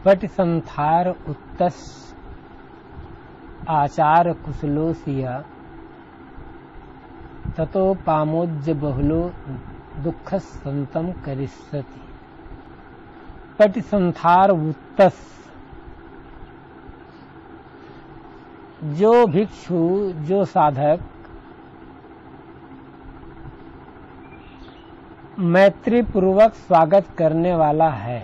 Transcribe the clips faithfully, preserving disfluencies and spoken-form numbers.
पटिसंथार उत्तस आचार कुशलोसिया ततो पामोज्य बहुलो दुख संतम करिष्यति। पटिसंथार उत्तस, जो भिक्षु, जो साधक मैत्री पूर्वक स्वागत करने वाला है,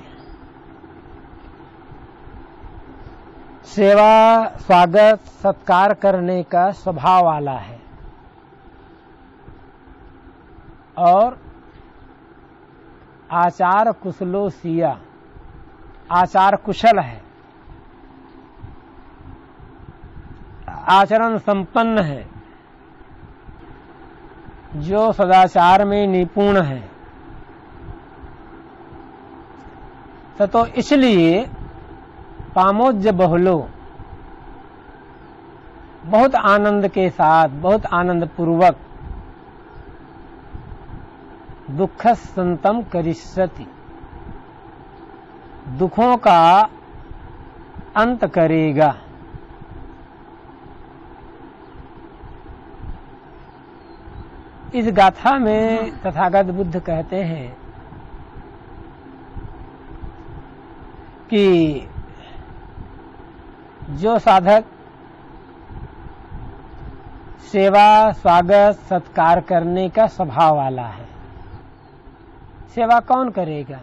सेवा स्वागत सत्कार करने का स्वभाव वाला है और आचार कुशलोसिया, आचार कुशल है, आचरण संपन्न है, जो सदाचार में निपुण है, तो इसलिए पामोज्य बहुलो, बहुत आनंद के साथ, बहुत आनंद पूर्वक दुख संतम करिष्यति, दुखों का अंत करेगा। इस गाथा में तथागत बुद्ध कहते हैं कि जो साधक सेवा स्वागत सत्कार करने का स्वभाव वाला है, सेवा कौन करेगा?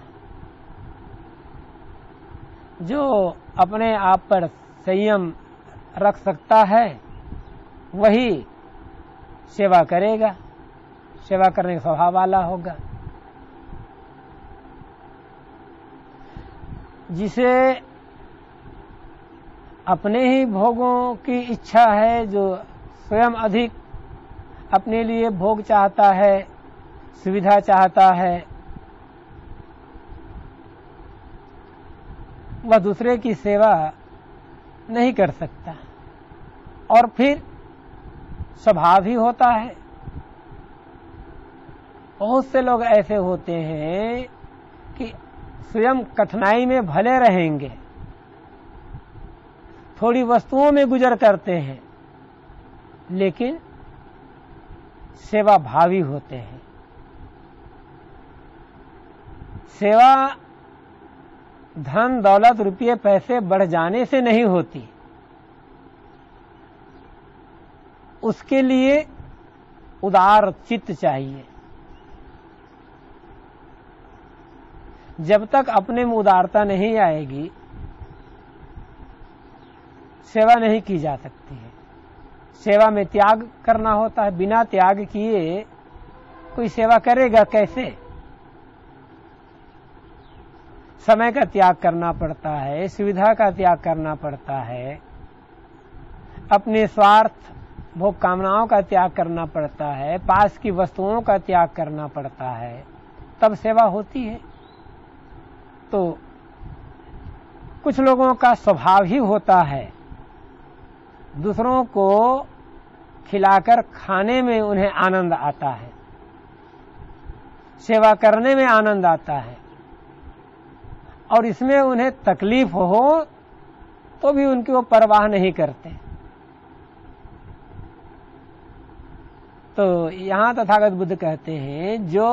जो अपने आप पर संयम रख सकता है वही सेवा करेगा, सेवा करने का स्वभाव वाला होगा। जिसे अपने ही भोगों की इच्छा है, जो स्वयं अधिक अपने लिए भोग चाहता है, सुविधा चाहता है, वह दूसरे की सेवा नहीं कर सकता और फिर स्वभाव ही होता है। बहुत से लोग ऐसे होते हैं कि स्वयं कठिनाई में भले रहेंगे, थोड़ी वस्तुओं में गुजर करते हैं, लेकिन सेवा भावी होते हैं। सेवा धन दौलत रुपये पैसे बढ़ जाने से नहीं होती, उसके लिए उदार चित्त चाहिए। जब तक अपने में उदारता नहीं आएगी, सेवा नहीं की जा सकती है। सेवा में त्याग करना होता है, बिना त्याग किए कोई सेवा करेगा कैसे? समय का त्याग करना पड़ता है, सुविधा का त्याग करना पड़ता है, अपने स्वार्थ भोग कामनाओं का त्याग करना पड़ता है, पास की वस्तुओं का त्याग करना पड़ता है, तब सेवा होती है। तो कुछ लोगों का स्वभाव ही होता है, दूसरों को खिलाकर खाने में उन्हें आनंद आता है, सेवा करने में आनंद आता है, और इसमें उन्हें तकलीफ हो तो भी उनकी वो परवाह नहीं करते। तो यहां तथागत बुद्ध कहते हैं, जो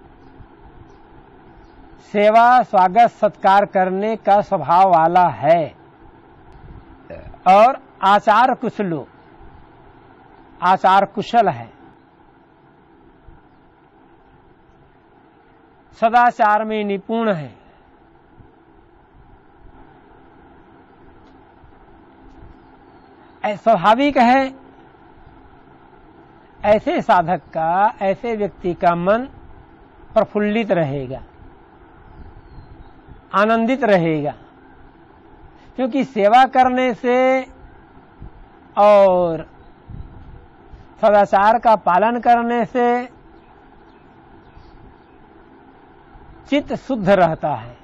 सेवा स्वागत सत्कार करने का स्वभाव वाला है और आचार कुशलो, आचार कुशल है, सदाचार में निपुण है, स्वाभाविक है, ऐसे साधक का, ऐसे व्यक्ति का मन प्रफुल्लित रहेगा, आनंदित रहेगा, क्योंकि सेवा करने से और सदाचार का पालन करने से चित्त शुद्ध रहता है।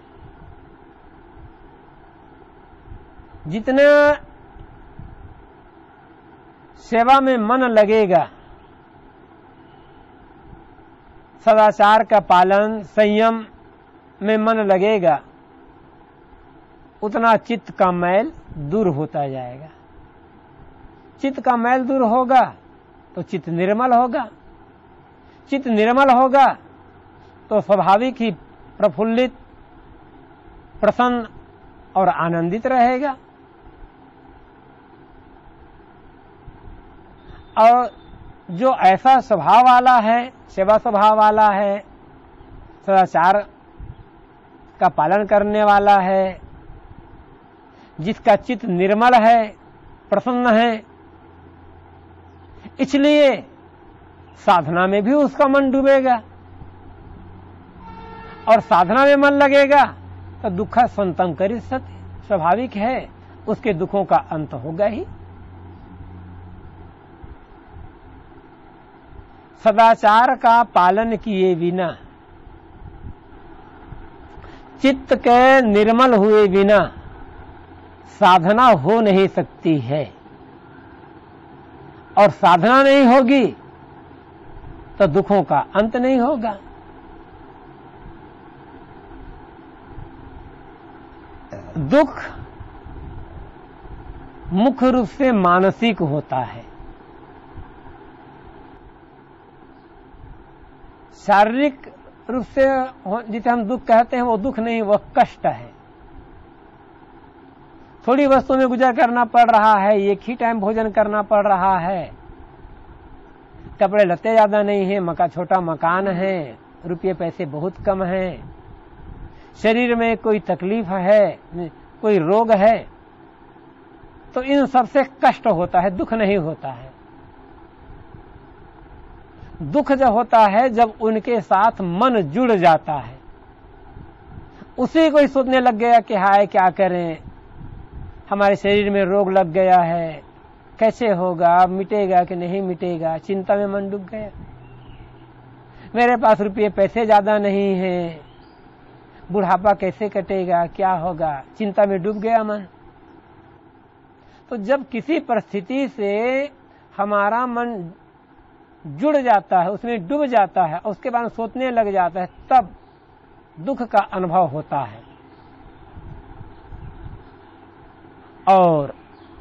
जितना सेवा में मन लगेगा, सदाचार का पालन संयम में मन लगेगा, उतना चित्त का मैल दूर होता जाएगा। चित्त का मैल दूर होगा तो चित्त निर्मल होगा। चित्त निर्मल होगा तो स्वाभाविक ही प्रफुल्लित, प्रसन्न और आनंदित रहेगा। और जो ऐसा स्वभाव वाला है, सेवा स्वभाव वाला है, सदाचार का पालन करने वाला है, जिसका चित्त निर्मल है, प्रसन्न है, इसलिए साधना में भी उसका मन डूबेगा और साधना में मन लगेगा तो दुख संतम करिष्यति, स्वाभाविक है उसके दुखों का अंत होगा ही। सदाचार का पालन किए बिना, चित्त के निर्मल हुए बिना साधना हो नहीं सकती है, और साधना नहीं होगी तो दुखों का अंत नहीं होगा। दुख मुख्य रूप से मानसिक होता है। शारीरिक रूप से जिसे हम दुख कहते हैं वो दुख नहीं, वह कष्ट है। थोड़ी वस्तु में गुजर करना पड़ रहा है, एक ही टाइम भोजन करना पड़ रहा है, कपड़े लत्ते ज्यादा नहीं है, मका छोटा मकान है, रुपये पैसे बहुत कम हैं, शरीर में कोई तकलीफ है, कोई रोग है, तो इन सबसे कष्ट होता है, दुख नहीं होता है। दुख जब होता है जब उनके साथ मन जुड़ जाता है, उसी को ही सोचने लग गया कि हाय क्या करें, हमारे शरीर में रोग लग गया है, कैसे होगा, मिटेगा कि नहीं मिटेगा, चिंता में मन डूब गया। मेरे पास रुपये पैसे ज्यादा नहीं है, बुढ़ापा कैसे कटेगा, क्या होगा, चिंता में डूब गया मन। तो जब किसी परिस्थिति से हमारा मन जुड़ जाता है, उसमें डूब जाता है, उसके बाद सोचने लग जाता है, तब दुख का अनुभव होता है। और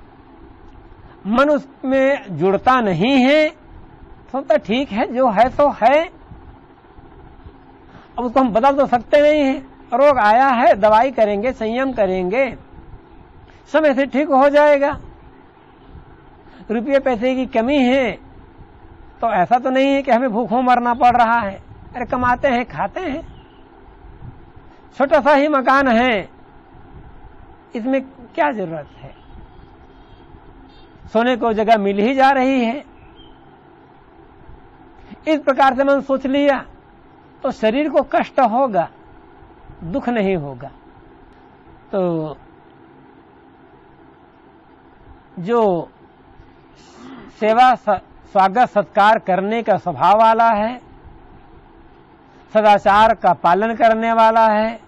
मन उसमें जुड़ता नहीं है, सोचता ठीक है जो है तो है, अब उसको हम बदल तो सकते नहीं हैं। रोग आया है, दवाई करेंगे, संयम करेंगे, समय से ठीक हो जाएगा। रुपये पैसे की कमी है तो ऐसा तो नहीं है कि हमें भूखों मरना पड़ रहा है, अरे कमाते हैं, खाते हैं, छोटा सा ही मकान है, इसमें क्या जरूरत है, सोने को जगह मिल ही जा रही है। इस प्रकार से मैंने सोच लिया तो शरीर को कष्ट होगा, दुख नहीं होगा। तो जो सेवा स्वागत सत्कार करने का स्वभाव वाला है, सदाचार का पालन करने वाला है,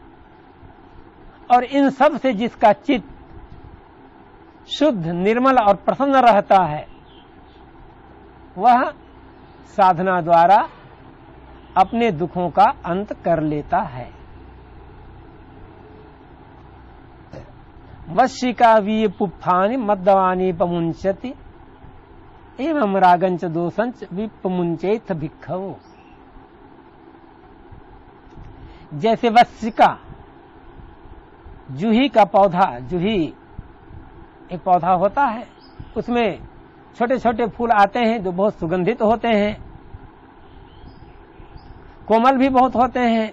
और इन सब से जिसका चित्त शुद्ध, निर्मल और प्रसन्न रहता है, वह साधना द्वारा अपने दुखों का अंत कर लेता है। वशिका वी पुप्फानि मद्दवानी पमुंचति एवं रागंच दोषंच विपमुंचेथ भिक्खवो। जैसे वशिका, जूही का पौधा, जूही एक पौधा होता है, उसमें छोटे छोटे फूल आते हैं जो बहुत सुगंधित होते हैं, कोमल भी बहुत होते हैं।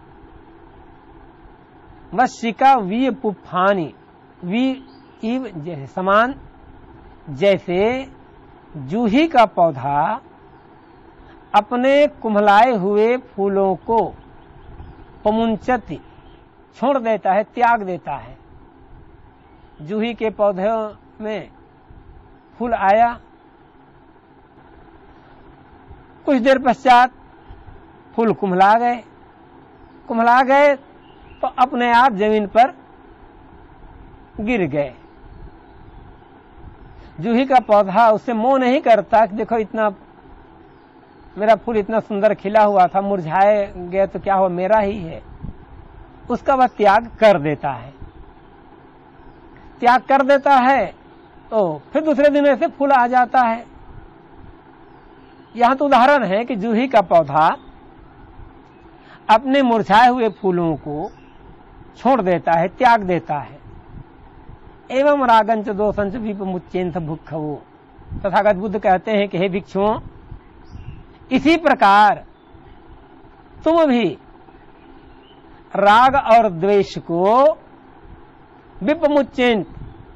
वशिका वी पुप्फानि, वी इव जैसे समान, जैसे जूही का पौधा अपने कुम्हलाए हुए फूलों को पमुंचति छोड़ देता है, त्याग देता है। जूही के पौधे में फूल आया, कुछ देर पश्चात फूल कुम्हला गए, कुम्हला गए तो अपने आप जमीन पर गिर गए। जूही का पौधा उससे मोह नहीं करता कि देखो इतना मेरा फूल इतना सुंदर खिला हुआ था, मुरझाए गया तो क्या हुआ, मेरा ही है, उसका वह त्याग कर देता है। त्याग कर देता है तो फिर दूसरे दिन ऐसे फूल आ जाता है। यहां तो उदाहरण है कि जूही का पौधा अपने मुरझाए हुए फूलों को छोड़ देता है, त्याग देता है। एवं रागंच दोषंच विपमुच्चेन्थ भुक्खवो, तथागत बुद्ध कहते हैं कि हे भिक्षुओं, इसी प्रकार तुम भी राग और द्वेष को विपमुच्चेन्थ,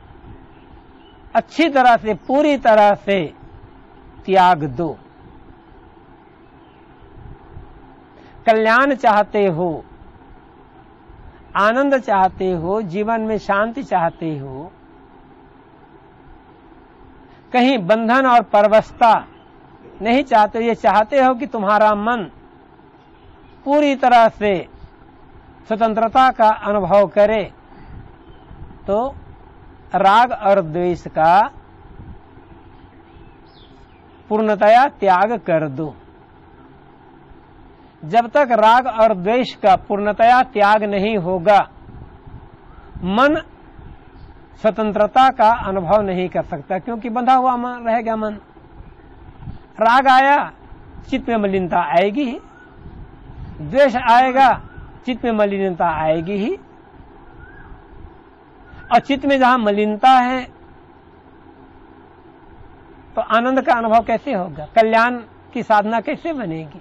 अच्छी तरह से, पूरी तरह से त्याग दो। कल्याण चाहते हो, आनंद चाहते हो, जीवन में शांति चाहते हो, कहीं बंधन और परवशता नहीं चाहते, ये चाहते हो कि तुम्हारा मन पूरी तरह से स्वतंत्रता का अनुभव करे, तो राग और द्वेष का पूर्णतया त्याग कर दो। जब तक राग और द्वेष का पूर्णतया त्याग नहीं होगा, मन स्वतंत्रता का अनुभव नहीं कर सकता, क्योंकि बंधा हुआ मन रहेगा। मन राग आया, चित्त में मलिनता आएगी ही, द्वेष आएगा, चित्त में मलिनता आएगी ही। और चित्त में जहां मलिनता है तो आनंद का अनुभव कैसे होगा, कल्याण की साधना कैसे बनेगी।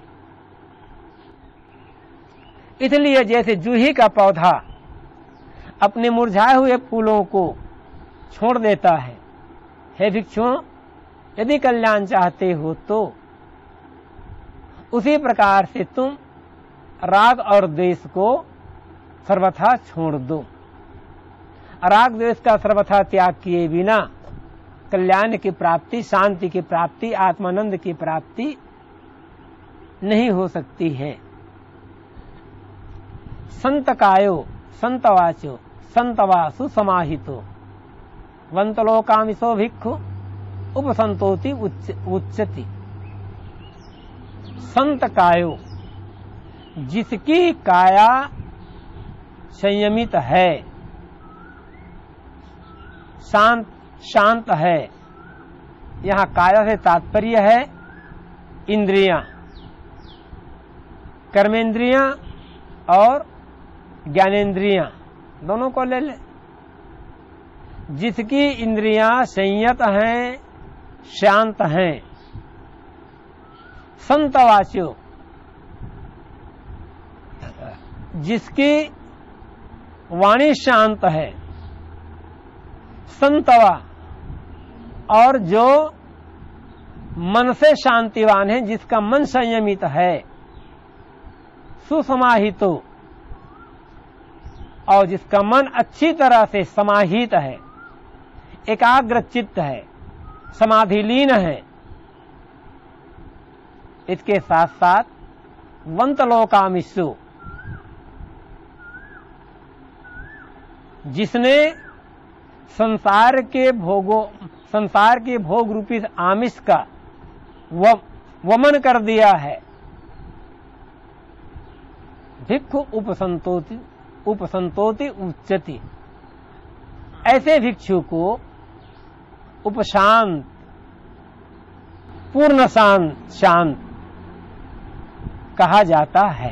इसलिए जैसे जूही का पौधा अपने मुरझाए हुए फूलों को छोड़ देता है, हे भिक्षुओं, यदि कल्याण चाहते हो तो उसी प्रकार से तुम राग और द्वेष को सर्वथा छोड़ दो। राग द्वेष का सर्वथा त्याग किए बिना कल्याण की प्राप्ति, शांति की प्राप्ति, आत्मानंद की प्राप्ति नहीं हो सकती है। संत कायो संतवाचो संतवासु समाहितो वंतलोकामिशो भिक्खु उपसंतोति उच्चति। संत कायो, जिसकी काया संयमित है, शांत शांत है। यहां काया से तात्पर्य है इंद्रियां, कर्मेंद्रियां और ज्ञानेंद्रियां, दोनों को ले ले। जिसकी इंद्रियां संयत हैं, शांत हैं। संतवाच्यो, जिसकी वाणी शांत है। संतवा, और जो मन से शांतिवान है, जिसका मन संयमित है। सुसमाहितो, और जिसका मन अच्छी तरह से समाहित है, एकाग्र चित्त है, समाधिलीन है। इसके साथ साथ वंतलोकामिषु, जिसने संसार के भोगों संसार के भोग रूपी आमिष का वमन कर दिया है। भिक्षु उपसंतोति उपसंतोति उच्चति, ऐसे भिक्षु को उपशांत, पूर्ण शांत शांत कहा जाता है।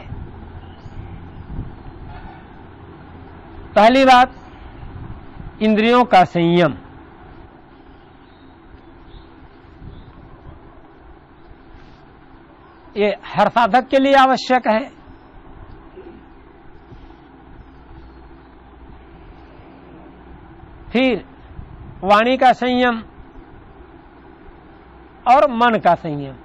पहली बात, इंद्रियों का संयम। ये हर साधक के लिए आवश्यक है। फिर वाणी का संयम और मन का संयम।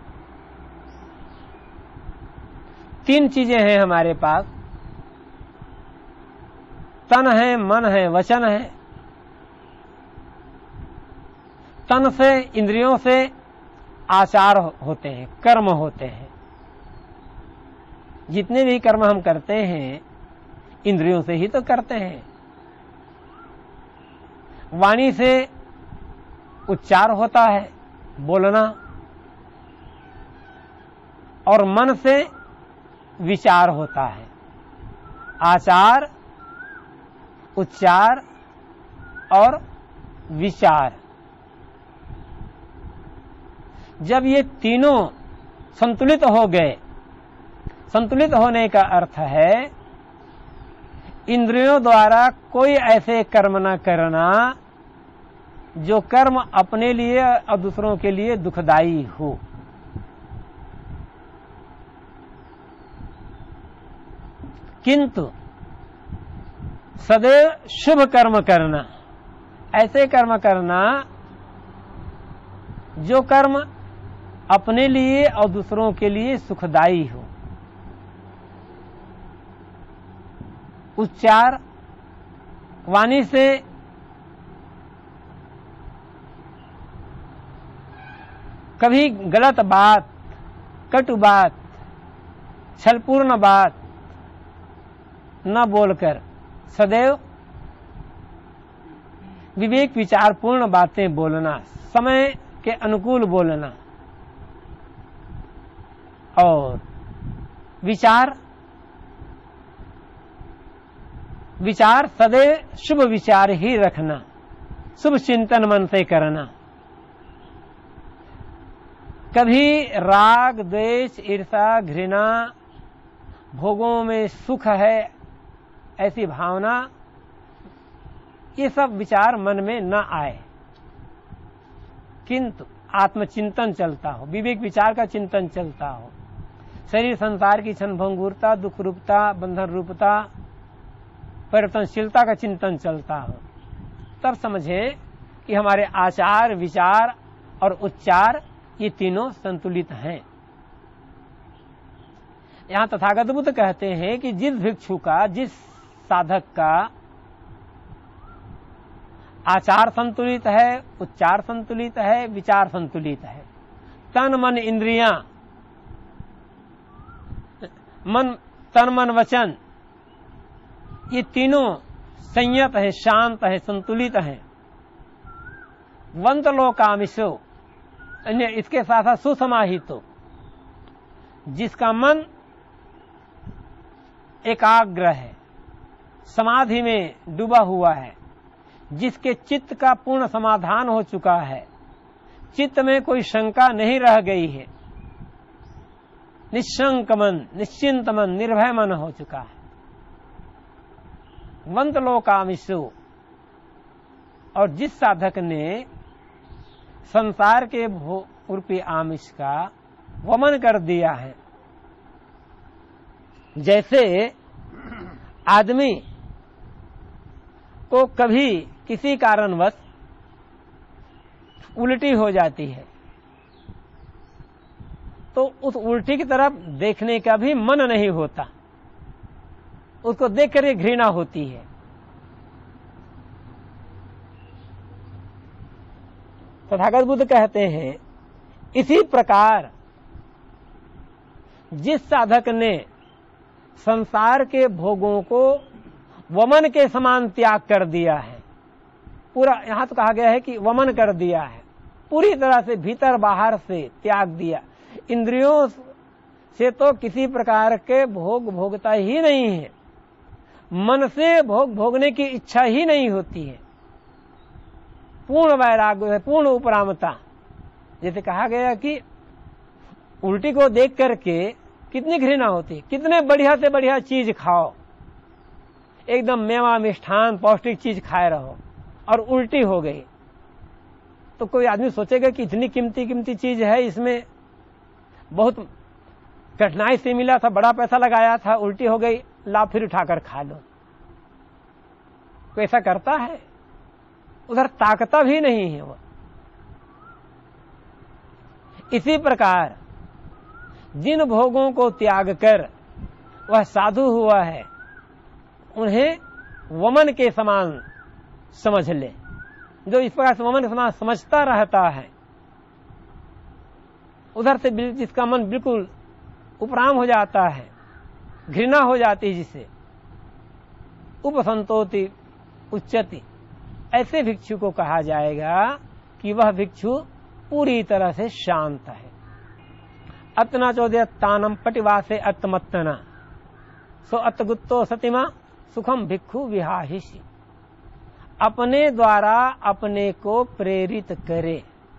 तीन चीजें हैं हमारे पास, तन है, मन है, वचन है। तन से, इंद्रियों से आचार होते हैं, कर्म होते हैं। जितने भी कर्म हम करते हैं इंद्रियों से ही तो करते हैं। वाणी से उच्चार होता है, बोलना, और मन से विचार होता है। आचार, उच्चार और विचार। जब ये तीनों संतुलित हो गए, संतुलित होने का अर्थ है इंद्रियों द्वारा कोई ऐसे कर्म न करना जो कर्म अपने लिए और दूसरों के लिए दुखदाई हो। किंतु सदैव शुभ कर्म करना, ऐसे कर्म करना जो कर्म अपने लिए और दूसरों के लिए सुखदाई हो। उच्चार वाणी से कभी गलत बात, कटु बात, छलपूर्ण बात न बोलकर सदैव विवेक विचारपूर्ण बातें बोलना, समय के अनुकूल बोलना। और विचार विचार सदैव शुभ विचार ही रखना, शुभ चिंतन मन से करना। कभी राग, द्वेष, ईर्षा, घृणा, भोगों में सुख है ऐसी भावना, ये सब विचार मन में न आए, किंतु आत्मचिंतन चलता हो, विवेक विचार का चिंतन चलता हो। शरीर संसार की क्षणभंगुरता, दुख रूपता, बंधन रूपता, परिवर्तनशीलता का चिंतन चलता हो, तब समझे कि हमारे आचार, विचार और उच्चार ये तीनों संतुलित हैं। यहां तथागत बुद्ध कहते हैं कि जिस भिक्षु का, जिस साधक का आचार संतुलित है, उच्चार संतुलित है, विचार संतुलित है, तन मन इंद्रियां, मन तन मन वचन ये तीनों संयत है, शांत है, संतुलित है। वंत लोकामिशो, अन्य इसके साथ साथ सुसमाहित हो, जिसका मन एकाग्र है, समाधि में डूबा हुआ है, जिसके चित्त का पूर्ण समाधान हो चुका है, चित्त में कोई शंका नहीं रह गई है, निशंक मन, निश्चिंत मन, निर्भय मन हो चुका है। वंत लोकामिषु, और जिस साधक ने संसार के भोग रूपी आमिष का वमन कर दिया है, जैसे आदमी को कभी किसी कारणवश उल्टी हो जाती है तो उस उल्टी की तरफ देखने का भी मन नहीं होता, उसको देख कर ये घृणा होती है। तथागत बुद्ध कहते हैं इसी प्रकार जिस साधक ने संसार के भोगों को वमन के समान त्याग कर दिया है, पूरा यहां तो कहा गया है कि वमन कर दिया है, पूरी तरह से भीतर बाहर से त्याग दिया, इंद्रियों से तो किसी प्रकार के भोग भोगता ही नहीं है, मन से भोग भोगने की इच्छा ही नहीं होती है, पूर्ण वैराग्य है, पूर्ण उपरामता। जैसे कहा गया कि उल्टी को देख करके कितनी घृणा होती है, कितने बढ़िया से बढ़िया चीज खाओ, एकदम मेवा मिष्ठान पौष्टिक चीज खाए रहो और उल्टी हो गई, तो कोई आदमी सोचेगा कि इतनी कीमती कीमती चीज है, इसमें बहुत कठिनाई से मिला था, बड़ा पैसा लगाया था, उल्टी हो गई, ला फिर उठाकर खा लो। कोई ऐसा करता है? उधर ताकता भी नहीं है वो। इसी प्रकार जिन भोगों को त्याग कर वह साधु हुआ है, उन्हें वमन के समान समझ ले। जो इस प्रकार से वमन के समान समझता रहता है, उधर से जिसका मन बिल्कुल उपराम हो जाता है, घृणा हो जाती है, जिसे उपसंतोति उच्चति, ऐसे भिक्षु को कहा जाएगा कि वह भिक्षु पूरी तरह से शांत है। अतना चौदह तानम पटिवासे अत्मत्तना सो अतगुत्तो सतिमा सुखम भिक्षु विहाहिषि। अपने द्वारा अपने को प्रेरित करे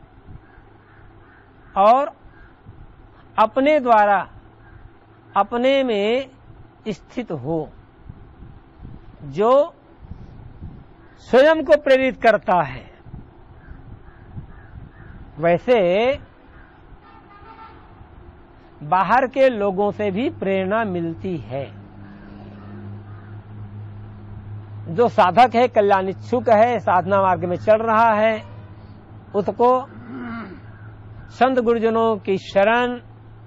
और अपने द्वारा अपने में स्थित हो। जो स्वयं को प्रेरित करता है, वैसे बाहर के लोगों से भी प्रेरणा मिलती है। जो साधक है, कल्याण इच्छुक है, साधना मार्ग में चल रहा है, उसको संत गुरुजनों की शरण,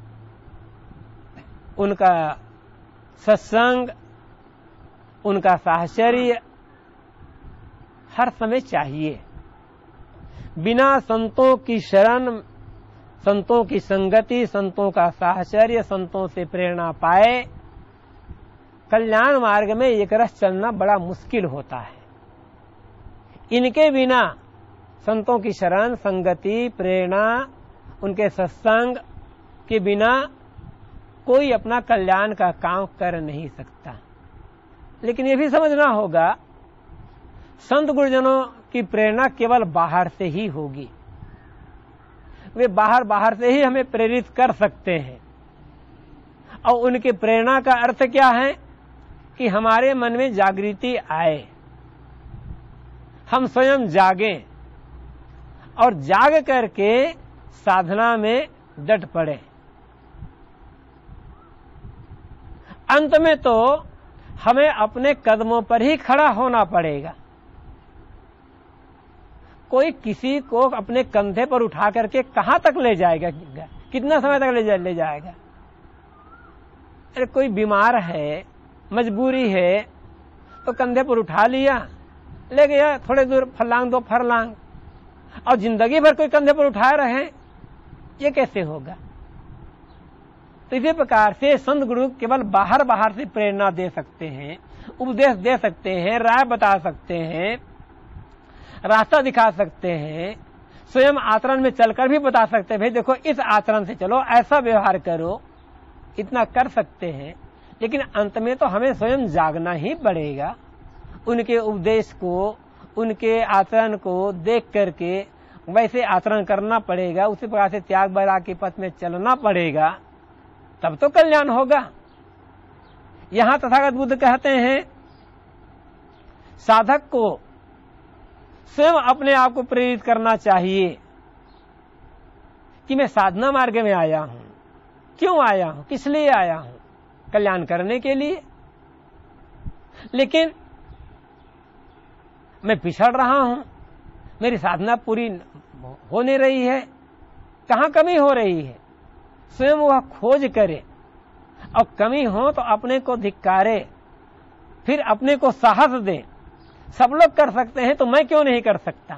उनका सत्संग, उनका साहचर्य हर समय चाहिए। बिना संतों की शरण, संतों की संगति, संतों का साहचर्य, संतों से प्रेरणा पाए, कल्याण मार्ग में एक रस चलना बड़ा मुश्किल होता है। इनके बिना संतों की शरण, संगति, प्रेरणा, उनके सत्संग के बिना कोई अपना कल्याण का काम कर नहीं सकता। लेकिन ये भी समझना होगा, संत गुरुजनों की प्रेरणा केवल बाहर से ही होगी। वे बाहर बाहर से ही हमें प्रेरित कर सकते हैं। और उनकी प्रेरणा का अर्थ क्या है कि हमारे मन में जागृति आए, हम स्वयं जागें और जाग करके साधना में डट पड़े। अंत में तो हमें अपने कदमों पर ही खड़ा होना पड़ेगा। कोई किसी को अपने कंधे पर उठा करके कहां तक ले जाएगा, कितना समय तक ले, जा, ले जाएगा। अरे कोई बीमार है, मजबूरी है, तो कंधे पर उठा लिया, ले गया थोड़े दूर, फरलांग दो फरलांग, और जिंदगी भर कोई कंधे पर उठाए रहे, ये कैसे होगा। तो इसी प्रकार से संत गुरु केवल बाहर बाहर से प्रेरणा दे सकते हैं, उपदेश दे सकते हैं, राय बता सकते हैं, रास्ता दिखा सकते हैं, स्वयं आचरण में चलकर भी बता सकते हैं, भाई देखो इस आचरण से चलो, ऐसा व्यवहार करो, इतना कर सकते हैं। लेकिन अंत में तो हमें स्वयं जागना ही पड़ेगा। उनके उपदेश को, उनके आचरण को देख करके वैसे आचरण करना पड़ेगा, उसी प्रकार से त्याग वैराग्य के पथ में चलना पड़ेगा, तब तो कल्याण होगा। यहां तथागत बुद्ध कहते हैं, साधक को स्वयं अपने आप को प्रेरित करना चाहिए कि मैं साधना मार्ग में आया हूं, क्यों आया हूं, किस लिए आया हूं, कल्याण करने के लिए। लेकिन मैं पिछड़ रहा हूं, मेरी साधना पूरी हो नहीं रही है, कहां कमी हो रही है, स्वयं वह खोज करे और कमी हो तो अपने को धिक्कारे, फिर अपने को साहस दे। सब लोग कर सकते हैं तो मैं क्यों नहीं कर सकता।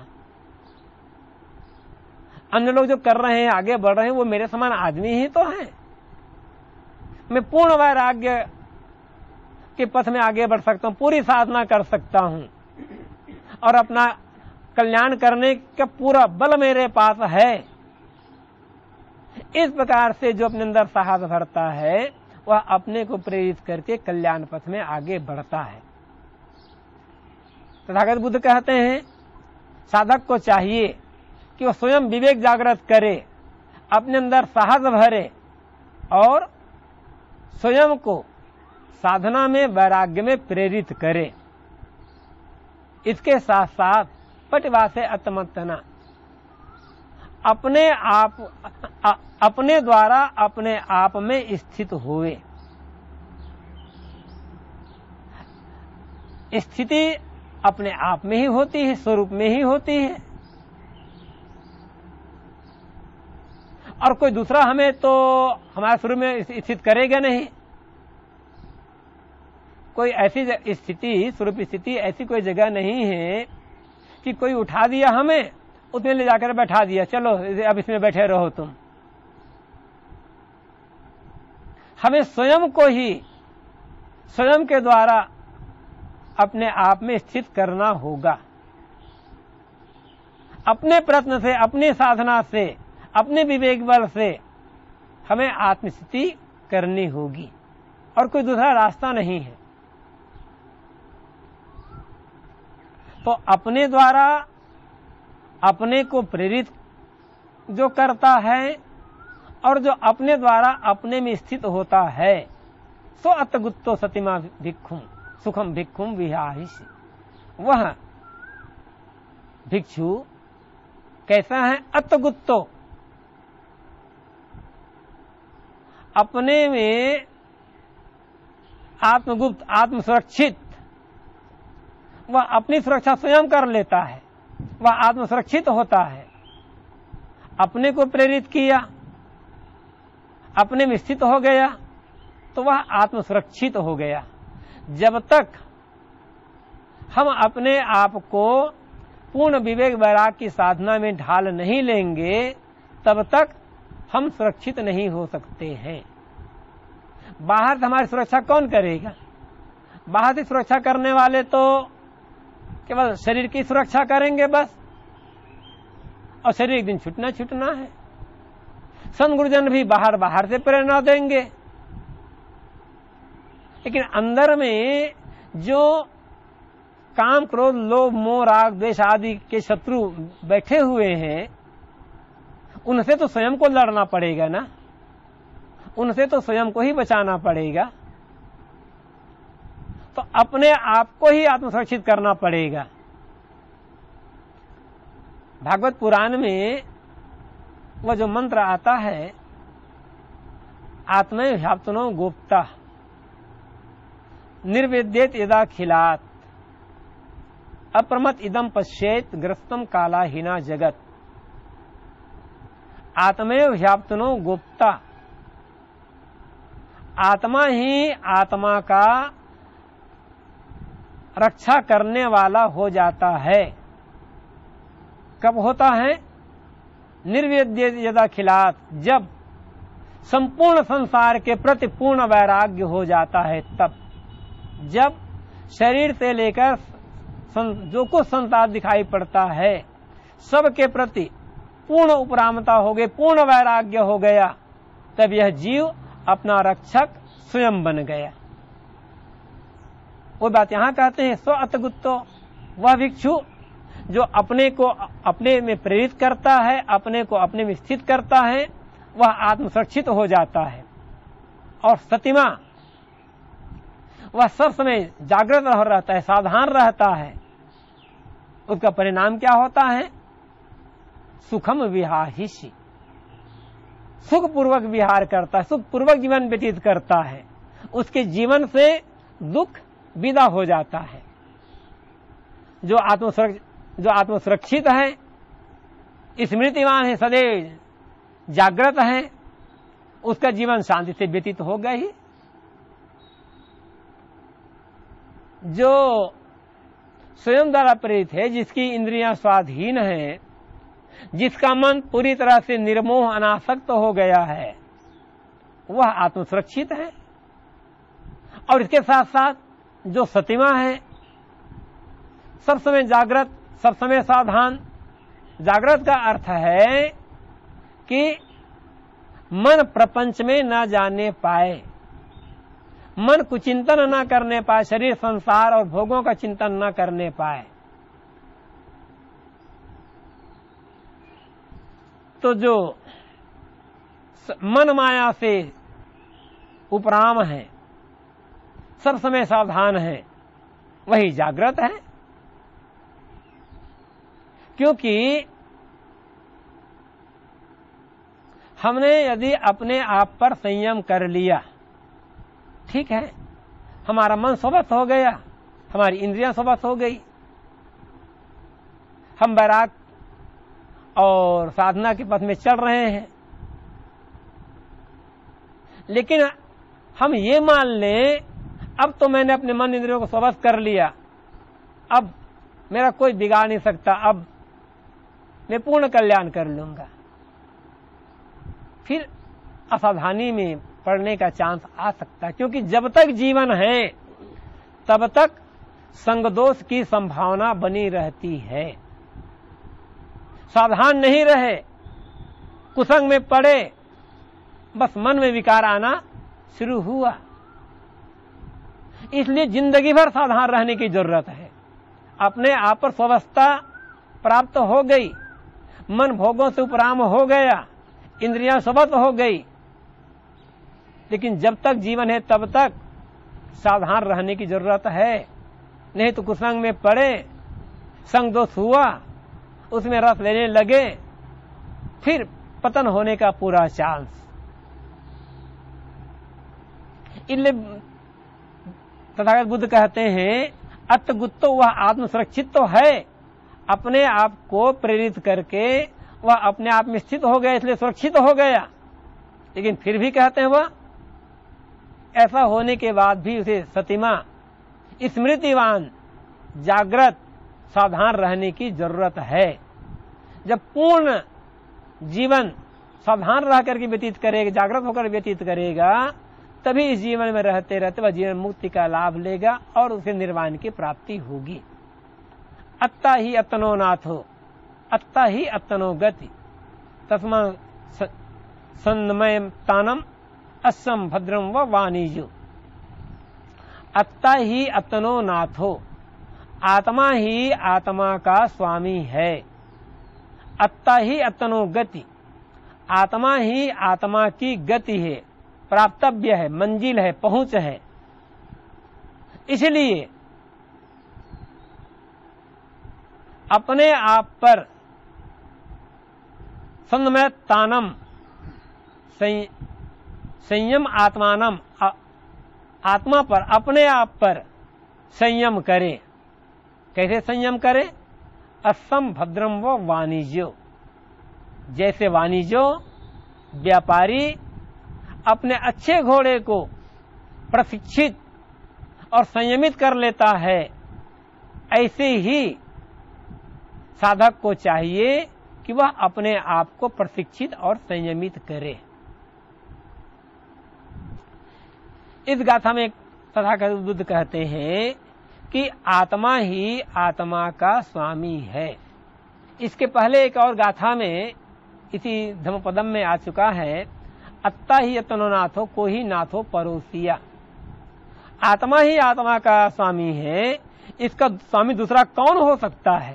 अन्य लोग जो कर रहे हैं, आगे बढ़ रहे हैं, वो मेरे समान आदमी ही तो हैं। मैं पूर्ण वैराग्य के पथ में आगे बढ़ सकता हूं, पूरी साधना कर सकता हूं और अपना कल्याण करने का पूरा बल मेरे पास है। इस प्रकार से जो अपने अंदर साहस भरता है, वह अपने को प्रेरित करके कल्याण पथ में आगे बढ़ता है। तथागत बुद्ध कहते हैं, साधक को चाहिए कि वह स्वयं विवेक जागृत करे, अपने अंदर साहस भरे और स्वयं को साधना में, वैराग्य में प्रेरित करे। इसके साथ साथ पटिवासे अतमतना, अपने आप अ, अपने द्वारा अपने आप में स्थित हुए। स्थिति अपने आप में ही होती है, स्वरूप में ही होती है, और कोई दूसरा हमें तो हमारे स्वरूप में स्थित करेगा नहीं। कोई ऐसी स्थिति, स्वरूप स्थिति ऐसी कोई जगह नहीं है कि कोई उठा दिया हमें, उसमें ले जाकर बैठा दिया, चलो अब इसमें बैठे रहो तुम। हमें स्वयं को ही स्वयं के द्वारा अपने आप में स्थित करना होगा। अपने प्रयत्न से, अपनी साधना से, अपने विवेक बल से हमें आत्मस्थिति करनी होगी, और कोई दूसरा रास्ता नहीं है। तो अपने द्वारा अपने को प्रेरित जो करता है और जो अपने द्वारा अपने में स्थित होता है, सो अतगुत्तो सतिमा भिक्षुम सुखम भिक्षुम विहाहिषि। वह भिक्षु कैसा है? अतगुत्तो, अपने में आत्मगुप्त, आत्म सुरक्षित, वह अपनी सुरक्षा स्वयं कर लेता है, वह आत्म सुरक्षित होता है। अपने को प्रेरित किया, अपने में स्थित हो गया, तो वह आत्म सुरक्षित हो गया। जब तक हम अपने आप को पूर्ण विवेक वैराग की साधना में ढाल नहीं लेंगे, तब तक हम सुरक्षित नहीं हो सकते हैं। बाहर से हमारी सुरक्षा कौन करेगा? बाहर से सुरक्षा करने वाले तो केवल शरीर की सुरक्षा करेंगे बस, और शरीर एक दिन छूटना छूटना है। संत गुरुजन भी बाहर बाहर से प्रेरणा देंगे, लेकिन अंदर में जो काम, क्रोध, लोभ, मोह, राग, द्वेष आदि के शत्रु बैठे हुए हैं, उनसे तो स्वयं को लड़ना पड़ेगा ना, उनसे तो स्वयं को ही बचाना पड़ेगा। तो अपने आप को ही आत्मसुरक्षित करना पड़ेगा। भागवत पुराण में वह जो मंत्र आता है, आत्मै ह्याप्तनो गोप्ता निर्विद्येत यदा खिलात अप्रमत इदम पश्येत ग्रस्तम काला हीना जगत। आत्मेव ह्याप्तनो गोप्ता, आत्मा ही आत्मा का रक्षा करने वाला हो जाता है। कब होता है? निर्वेद्य यदा खिलात, जब संपूर्ण संसार के प्रति पूर्ण वैराग्य हो जाता है। तब जब शरीर से लेकर जो कुछ संसार दिखाई पड़ता है, सबके प्रति पूर्ण उपरामता हो गई, पूर्ण वैराग्य हो गया, तब यह जीव अपना रक्षक स्वयं बन गया। वो बात यहां कहते हैं, स्व अतगुत्तो, वह भिक्षु जो अपने को अपने में प्रेरित करता है, अपने को अपने में स्थित करता है, वह आत्मसुरक्षित हो जाता है। और सतिमा, वह सब समय जागृत रह रहता है, सावधान रहता है। उसका परिणाम क्या होता है? सुखम विहाहिषि, सुखपूर्वक विहार करता है, सुखपूर्वक जीवन व्यतीत करता है। उसके जीवन से दुख विदा हो जाता है। जो आत्मसुरक्षित जो आत्मसुरक्षित है, स्मृतिवान है, सदैव जागृत है, उसका जीवन शांति से व्यतीत होगा ही। जो स्वयं द्वारा प्रेरित है, जिसकी इंद्रियां स्वाधीन है, जिसका मन पूरी तरह से निर्मोह अनासक्त हो गया है, वह आत्मसुरक्षित है। और इसके साथ साथ जो सतिमा है, सब समय जागृत, सब समय सावधान। जागृत का अर्थ है कि मन प्रपंच में न जाने पाए, मन कुचिंतन न करने पाए, शरीर, संसार और भोगों का चिंतन न करने पाए। तो जो मन माया से उपराम है, सब समय सावधान है, वही जागृत है। क्योंकि हमने यदि अपने आप पर संयम कर लिया, ठीक है, हमारा मन स्वस्थ हो गया, हमारी इंद्रियां स्वस्थ हो गई, हम वैराग और साधना के पथ में चल रहे हैं। लेकिन हम ये मान लें, अब तो मैंने अपने मन इंद्रियों को स्वस्थ कर लिया, अब मेरा कोई बिगाड़ नहीं सकता, अब मैं पूर्ण कल्याण कर लूंगा, फिर असावधानी में पड़ने का चांस आ सकता है। क्योंकि जब तक जीवन है, तब तक संगदोष की संभावना बनी रहती है। सावधान नहीं रहे, कुसंग में पड़े, बस मन में विकार आना शुरू हुआ। इसलिए जिंदगी भर सावधान रहने की जरूरत है। अपने आप पर स्वस्थता प्राप्त हो गई, मन भोगों से उपराम हो गया, इंद्रियां स्वस्त हो गई, लेकिन जब तक जीवन है तब तक सावधान रहने की जरूरत है। नहीं तो कुसंग में पड़े, संग दोष हुआ, उसमें रस लेने लगे, फिर पतन होने का पूरा चांस। इसलिए तथागत बुद्ध कहते हैं अत्तगुत्तो वह आत्म सुरक्षित तो है, अपने आप को प्रेरित करके वह अपने आप में स्थित हो गया, इसलिए सुरक्षित हो गया। लेकिन फिर भी कहते हैं वह ऐसा होने के बाद भी उसे सतिमा स्मृतिवान जागृत सावधान रहने की जरूरत है। जब पूर्ण जीवन सावधान रह करके व्यतीत करेगा, जागृत होकर व्यतीत करेगा, तभी इस जीवन में रहते रहते वह जीवन मुक्ति का लाभ लेगा और उसे निर्वाण की प्राप्ति होगी। अत्ता ही अत्तनो नाथो, अत्ता ही अत्तनो गति, तस्मा सन्मय तानम असम भद्रम व वाणिजो। अत्ता ही अत्तनो नाथो, आत्मा ही आत्मा का स्वामी है। अत्ता ही अत्तनो गति, आत्मा ही आत्मा की गति है, प्राप्तव्य है, मंजिल है, पहुंच है। इसलिए अपने आप पर संयम तानम संयम आत्मानम, आत्मा पर अपने आप पर संयम करे। कैसे संयम करे? असम भद्रम व वाणिज्यो, जैसे वाणिज्यो व्यापारी अपने अच्छे घोड़े को प्रशिक्षित और संयमित कर लेता है, ऐसे ही साधक को चाहिए कि वह अपने आप को प्रशिक्षित और संयमित करे। इस गाथा में तथागत बुद्ध कहते हैं कि आत्मा ही आत्मा का स्वामी है। इसके पहले एक और गाथा में इसी धम्मपदम में आ चुका है, अत्ता ही अत्तनो नाथो को ही नाथो परोसिया। आत्मा ही आत्मा का स्वामी है, इसका स्वामी दूसरा कौन हो सकता है?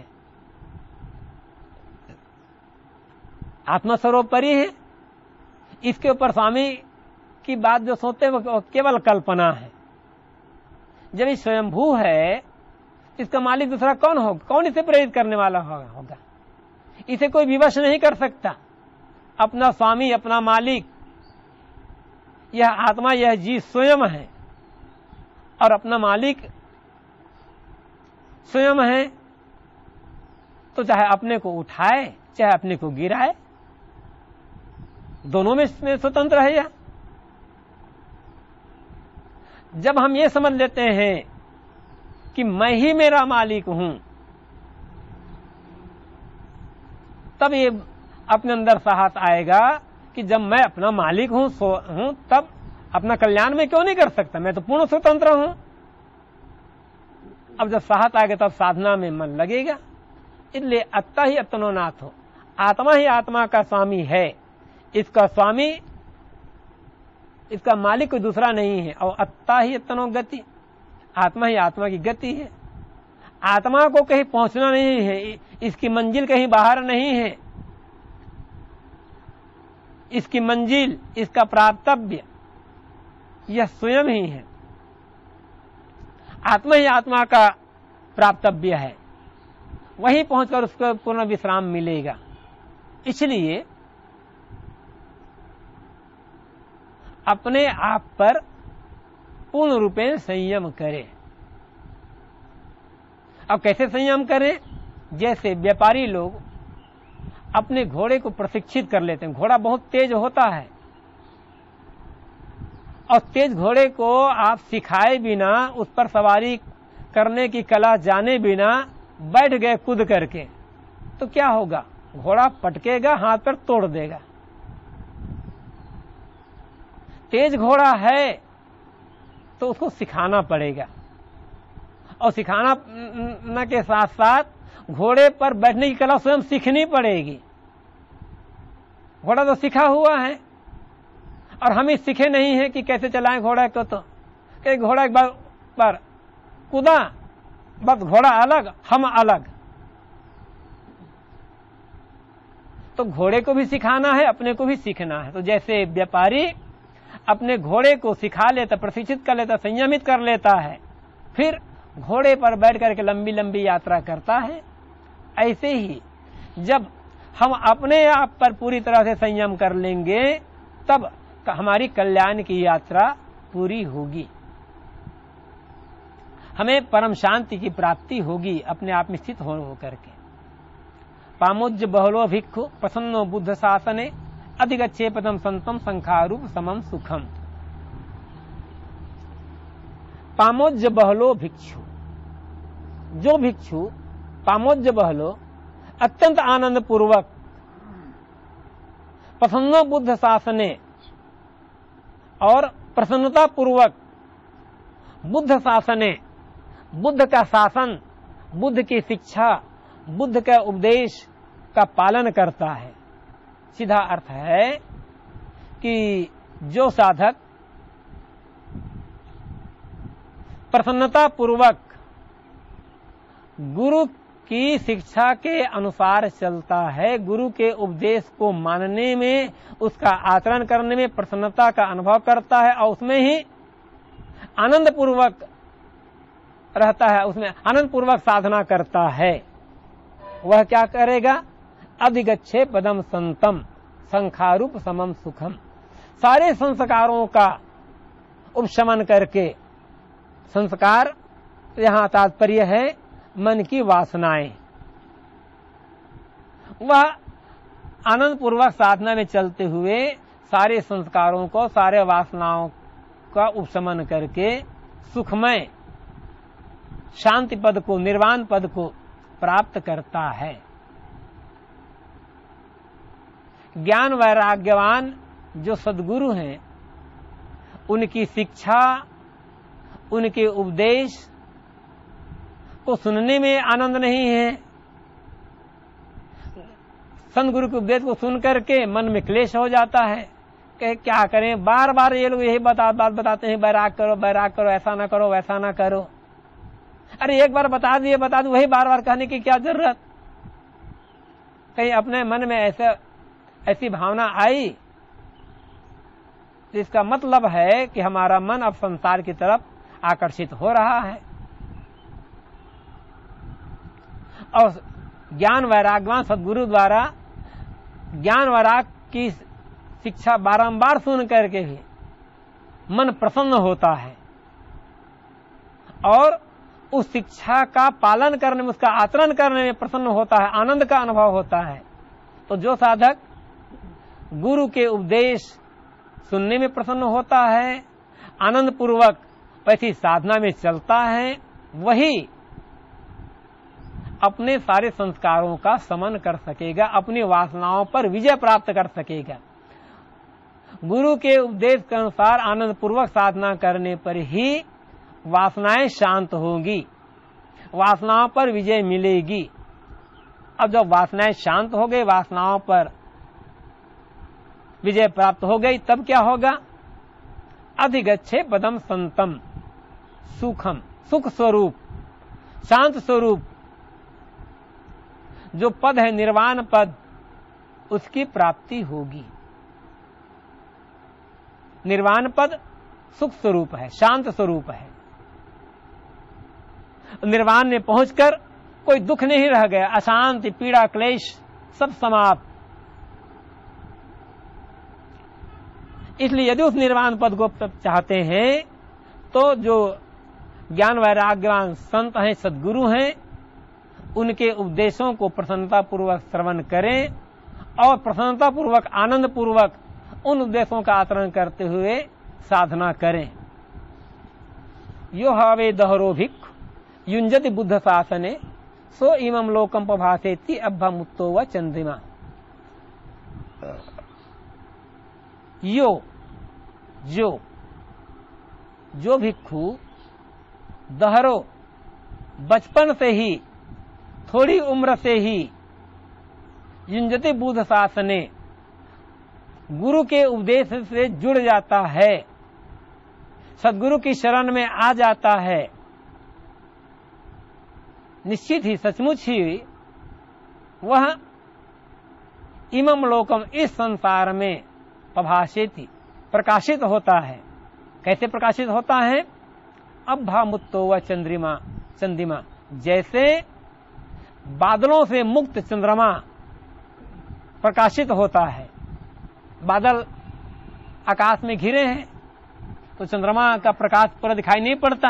आत्मा सर्वोपरि है, इसके ऊपर स्वामी की बात जो सोचते हैं वो केवल कल्पना है। जब ये स्वयंभू है, इसका मालिक दूसरा कौन होगा? कौन इसे प्रेरित करने वाला होगा? इसे कोई विवश नहीं कर सकता। अपना स्वामी, अपना मालिक यह आत्मा, यह जीव स्वयं है, और अपना मालिक स्वयं है, तो चाहे अपने को उठाए चाहे अपने को गिराए, दोनों में स्वतंत्र है। यह जब हम ये समझ लेते हैं कि मैं ही मेरा मालिक हूं, तब ये अपने अंदर साहस आएगा कि जब मैं अपना मालिक हूं हूं तब अपना कल्याण में क्यों नहीं कर सकता? मैं तो पूर्ण स्वतंत्र हूं। अब जब साहस आएगा तब साधना में मन लगेगा। इसलिए अत्ता ही अत्तनो नाथ हो, आत्मा ही आत्मा का स्वामी है, इसका स्वामी, इसका मालिक कोई दूसरा नहीं है। और अत्ता ही अत्तनो गति, आत्मा ही आत्मा की गति है। आत्मा को कहीं पहुंचना नहीं है, इसकी मंजिल कहीं बाहर नहीं है। इसकी मंजिल, इसका प्राप्तव्य यह स्वयं ही है। आत्मा ही आत्मा का प्राप्तव्य है, वहीं पहुंचकर उसको पूर्ण विश्राम मिलेगा। इसलिए अपने आप पर पूर्ण रूपेण संयम करें। अब कैसे संयम करें? जैसे व्यापारी लोग अपने घोड़े को प्रशिक्षित कर लेते हैं। घोड़ा बहुत तेज होता है, और तेज घोड़े को आप सिखाए बिना, उस पर सवारी करने की कला जाने बिना बैठ गए कूद करके, तो क्या होगा? घोड़ा पटकेगा, हाथ पर तोड़ देगा। तेज घोड़ा है तो उसको सिखाना पड़ेगा, और सिखाना न के साथ साथ घोड़े पर बैठने की कला स्वयं सीखनी पड़ेगी। घोड़ा तो सीखा हुआ है, और हम ही सीखे नहीं है कि कैसे चलाएं घोड़ा को। तो कई घोड़ा एक बार पर कूदा बस घोड़ा अलग हम अलग। तो घोड़े को भी सिखाना है, अपने को भी सीखना है। तो जैसे व्यापारी अपने घोड़े को सिखा लेता, प्रशिक्षित कर लेता, संयमित कर लेता है, फिर घोड़े पर बैठ करके लंबी लंबी यात्रा करता है, ऐसे ही जब हम अपने आप पर पूरी तरह से संयम कर लेंगे तब हमारी कल्याण की यात्रा पूरी होगी, हमें परम शांति की प्राप्ति होगी अपने आप में स्थित हो करके। पामुज्य बहलो भिक्षु प्रसन्नो बुद्ध शासने अधिगच्छे पदम संतम संखारूप समम सुखम। पामोज्य बहलो भिक्षु, जो भिक्षु पामोज्य बहलो अत्यंत आनंद पूर्वक प्रसन्नो बुद्ध शासने और प्रसन्नता पूर्वक बुद्ध शासने, बुद्ध का शासन, बुद्ध की शिक्षा, बुद्ध का उपदेश का पालन करता है। सीधा अर्थ है कि जो साधक प्रसन्नता पूर्वक गुरु की शिक्षा के अनुसार चलता है, गुरु के उपदेश को मानने में, उसका आचरण करने में प्रसन्नता का अनुभव करता है और उसमें ही आनंद पूर्वक रहता है, उसमें आनंद पूर्वक साधना करता है, वह क्या करेगा? अधिगच्छे पदम संतम संखारूप समम सुखम। सारे संस्कारों का उपशमन करके, संस्कार यहां तात्पर्य है मन की वासनाएं, वह आनंद पूर्वक साधना में चलते हुए सारे संस्कारों को, सारे वासनाओं का उपशमन करके सुखमय शांति पद को, निर्वाण पद को प्राप्त करता है। ज्ञान वैराग्यवान जो सद्गुरु हैं, उनकी शिक्षा, उनके उपदेश को सुनने में आनंद नहीं है। संत गुरु के उपदेश को सुन करके मन में क्लेश हो जाता है कि क्या करें, बार बार ये लोग यही बता बात बताते हैं, बैराग करो, बैराग करो, ऐसा ना करो, वैसा ना करो। अरे एक बार बता दिए, बता दो, वही बार बार कहने की क्या जरूरत? कहीं अपने मन में ऐसा ऐसी भावना आई, इसका मतलब है कि हमारा मन अब संसार की तरफ आकर्षित हो रहा है। और ज्ञान वैराग्यवान सद्गुरु द्वारा ज्ञान वैराग की शिक्षा बारंबार सुन करके भी मन प्रसन्न होता है और उस शिक्षा का पालन करने में, उसका आचरण करने में प्रसन्न होता है, आनंद का अनुभव होता है। तो जो साधक गुरु के उपदेश सुनने में प्रसन्न होता है, आनंद पूर्वक वैसी साधना में चलता है, वही अपने सारे संस्कारों का समन कर सकेगा, अपनी वासनाओं पर विजय प्राप्त कर सकेगा। गुरु के उपदेश के अनुसार आनंद पूर्वक साधना करने पर ही वासनाएं शांत होंगी, वासनाओं पर विजय मिलेगी। अब जब वासनाएं शांत हो गई, वासनाओं पर विजय प्राप्त हो गई, तब क्या होगा? अधिगच्छे पदम संतम सुखम, सुख स्वरूप, शांत स्वरूप जो पद है, निर्वाण पद, उसकी प्राप्ति होगी। निर्वाण पद सुख स्वरूप है, शांत स्वरूप है। निर्वाण में पहुंचकर कोई दुख नहीं रह गया, अशांति, पीड़ा, क्लेश सब समाप्त। इसलिए यदि उस निर्वाण पद को चाहते हैं तो जो ज्ञान वैराग्यवान संत हैं, सद्गुरु हैं, उनके उपदेशों को प्रसन्नता पूर्वक श्रवण करें और प्रसन्नता पूर्वक, आनंद पूर्वक उन उपदेशों का आचरण करते हुए साधना करें। यो हावे दहरो भिक्खु युंजति बुद्ध शासने सो इमं लोकम प्रभासेति अभ्भा मुत्तो व चंद्रिमा। यो जो जो भिक्खु दहरो बचपन से ही, थोड़ी उम्र से ही युंजति बुद्ध शासने गुरु के उपदेश से जुड़ जाता है, सद्गुरु की शरण में आ जाता है, निश्चित ही सचमुच ही वह इमम लोकम इस संसार में प्रभाषित प्रकाशित होता है। कैसे प्रकाशित होता है? अभामुत्तो व चंद्रिमा चंद्रिमा, जैसे बादलों से मुक्त चंद्रमा प्रकाशित होता है। बादल आकाश में घिरे हैं तो चंद्रमा का प्रकाश पूरा दिखाई नहीं पड़ता,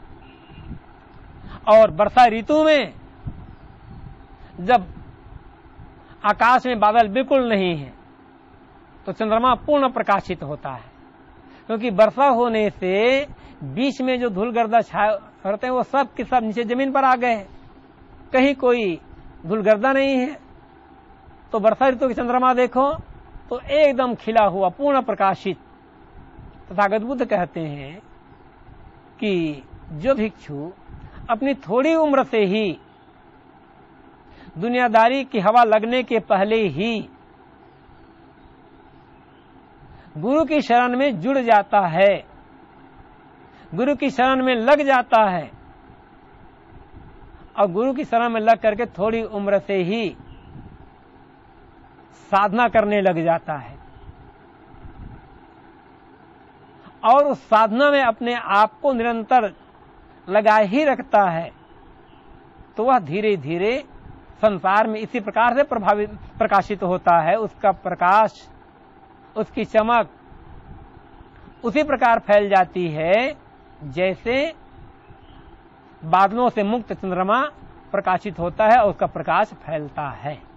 और वर्षा ऋतु में जब आकाश में बादल बिल्कुल नहीं है तो चंद्रमा पूर्ण प्रकाशित होता है, क्योंकि वर्षा होने से बीच में जो धूल गर्दा छाए रहते हैं वो सब के सब नीचे जमीन पर आ गए, कहीं कोई धूल गर्दा नहीं है। तो वर्षा ऋतु की चंद्रमा देखो तो एकदम खिला हुआ पूर्ण प्रकाशित। तथागत बुद्ध कहते हैं कि जो भिक्षु अपनी थोड़ी उम्र से ही दुनियादारी की हवा लगने के पहले ही गुरु की शरण में जुड़ जाता है, गुरु की शरण में लग जाता है, और गुरु की शरण में लग करके थोड़ी उम्र से ही साधना करने लग जाता है, और उस साधना में अपने आप को निरंतर लगाए ही रखता है, तो वह धीरे धीरे संसार में इसी प्रकार से प्रभावित प्रकाशित होता है। उसका प्रकाश, उसकी चमक उसी प्रकार फैल जाती है जैसे बादलों से मुक्त चंद्रमा प्रकाशित होता है और उसका प्रकाश फैलता है।